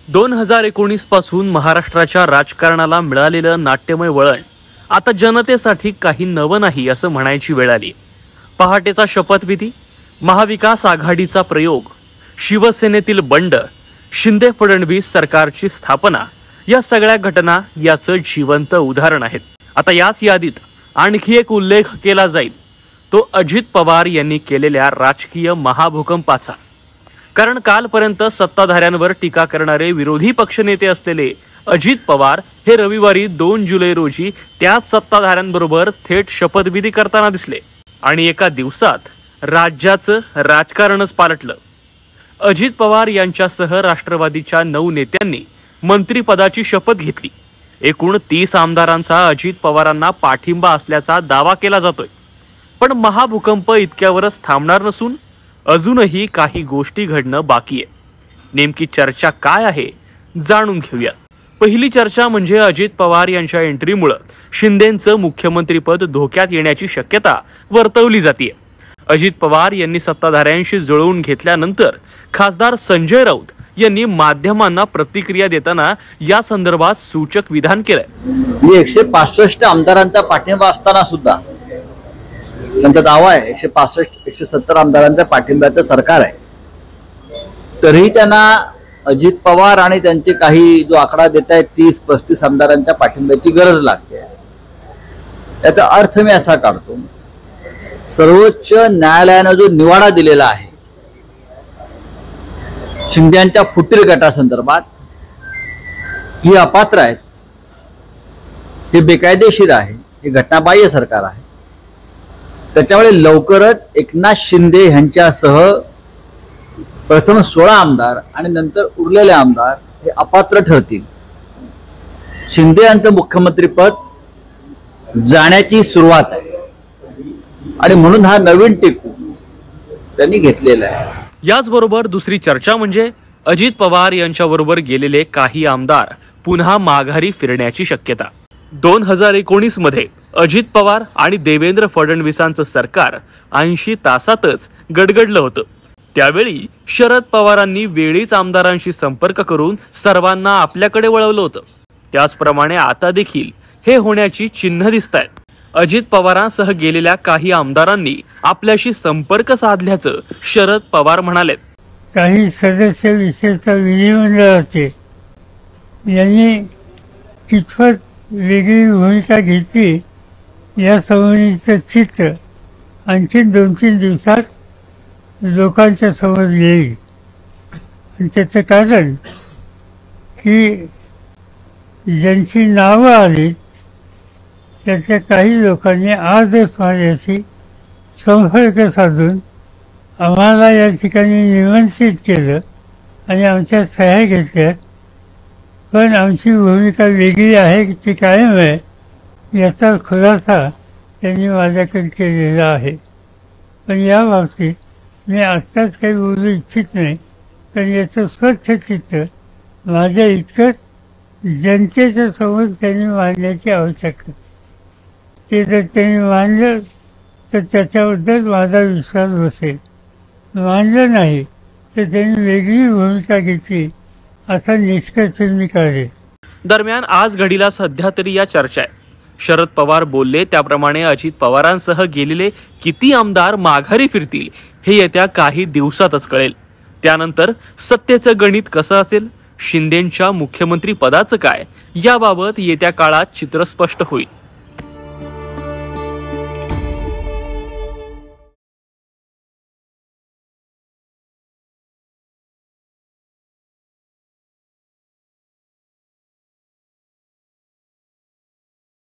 2019 पासून महाराष्ट्राच्या राजकारणाला मिळालेलं नाट्यमय वळण आता जनतेसाठी काही नवं नाही असं म्हणायची वेळ आली। पहाटेचा शपथविधी, महाविकास आघाडीचा प्रयोग, शिवसेनेतील बंड, शिंदे फडणवीस सरकारची स्थापना या सगळ्या घटना याचं जिवंत उदाहरण आहेत। आता याच यादीत आणखी एक उल्लेख केला जाईल, तो अजित पवार यांनी केलेल्या राजकीय महाभूकंपाचा। कारण कालपर्यंत सत्ताधाऱ्यांवर टीका करणारे विरोधी पक्षनेते असलेले अजित पवार हे रविवारी 2 जुलै रोजी त्याच सत्ताधाऱ्यांबरोबर थेट शपथविधी करताना दिसले आणि एका दिवसात राज्याचं राजकारणच पालटलं। अजित पवार यांच्यासह राष्ट्रवादीच्या 9 नेत्यांनी मंत्रिपदाची शपथ घेतली। एकूण 30 आमदारांचा अजित पवारांना पाठिंबा असल्याचा दावा केला जातोय। पण महाभूकंप इतक्यावरच थांबणार नसून अजूनही काही गोष्टी घडणं बाकी आहे। नेमकी चर्चा काय आहे जाणून घेऊया। पहिली चर्चा म्हणजे अजित पवार यांच्या एंट्रीमुळे शिंदेंचं मुख्यमंत्रीपद धोक्यात येण्याची शक्यता वर्तवली जाते। अजित पवार यांनी सत्ताधाऱ्यांशी जुळवून घेतल्यानंतर खासदार संजय राऊत यांनी माध्यमांना प्रतिक्रिया देताना या संदर्भात सूचक विधान केलंय। 165 आमदारांचा पाठिंबा असताना सुद्धा त्यांचा दावा आहे 165-170 आमदारांच्या पाठिंब्याचं सरकार आहे, तरीही त्यांना अजित पवार आणि त्यांचे काही जो आकडा देत आहेत 30-35 आमदारांच्या पाठिंब्याची गरज लागते। याचा अर्थ मी असा काढतो, सर्वोच्च न्यायालयाने जो निवाडा दिलेला आहे शिंदेच्या फुटीर गटासंदर्भात, ही अपात्र आहेत, हे बेकायदेशीर आहे, हे घटनाबाह्य सरकार आहे। त्याच्यामुळे लवकरच एकनाथ शिंदे यांच्यासह प्रथम 16 आमदार आणि नंतर उरलेले आमदार हे अपात्र ठरतील। शिंदे यांचं मुख्यमंत्रीपद जाण्याची सुरुवात आहे आणि म्हणून हा नवीन टेकू त्यांनी घेतलेला आहे। याचबरोबर दुसरी चर्चा म्हणजे अजित पवार यांच्याबरोबर गेलेले काही आमदार पुन्हा माघारी फिरण्याची शक्यता। 2019 मध्ये अजित पवार आणि देवेंद्र फडणवीसांचं सरकार 80 तासातच गडगडलं होतं। त्यावेळी शरद पवारांनी वेळीच आमदारांशी संपर्क करून सर्वांना आपल्याकडे वळवलं होतं। त्याचप्रमाणे आता देखील हे होण्याची चिन्ह दिसतायत। अजित पवारांसह गेलेल्या काही आमदारांनी आपल्याशी संपर्क साधल्याचं शरद पवार म्हणाले। काही सदस्य विशेषतः विधिमंडळाचे यांनी कितपत वेगळी भूमिका घेतली या संबंधीचं चित्र आणखी 2-3 दिवसात लोकांच्या समोर येईल। आणि त्याचं कारण की ज्यांची नावं आली त्यातल्या काही लोकांनी आजच माझ्याशी संपर्क साधून आम्हाला या ठिकाणी निमंत्रित केलं आणि आमच्या सह्या घेतल्या, पण आमची भूमिका वेगळी आहे ती कायम आहे याचा खुलासा त्यांनी माझ्याकडे केलेला आहे। पण या बाबतीत मी आत्ताच काही बोलू इच्छित नाही, पण याचं स्वच्छ चित्र माझ्या इतकंच जनतेच्या समोर त्यांनी मांडण्याची आवश्यकता। ते जर त्यांनी मांडलं तर त्याच्याबद्दल माझा विश्वास बसेल, मांडलं नाही तर त्यांनी वेगळी भूमिका घेतली असा निष्कर्ष मी काढेल। दरम्यान आज घडीला सध्या तरी या चर्चा आहे। शरद पवार बोलले त्याप्रमाणे अजित पवारांसह गेलेले किती आमदार माघारी फिरतील हे येत्या काही दिवसातच कळेल। त्यानंतर सत्तेचं गणित कसं असेल, शिंदेंच्या मुख्यमंत्री पदाचं काय, याबाबत येत्या काळात चित्र स्पष्ट होईल।